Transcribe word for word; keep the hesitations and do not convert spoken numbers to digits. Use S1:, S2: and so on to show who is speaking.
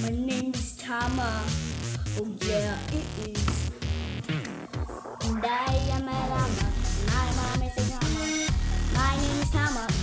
S1: My name is Toma. Oh yeah, it is. And I am a llama. My mom is a llama. My name is Toma.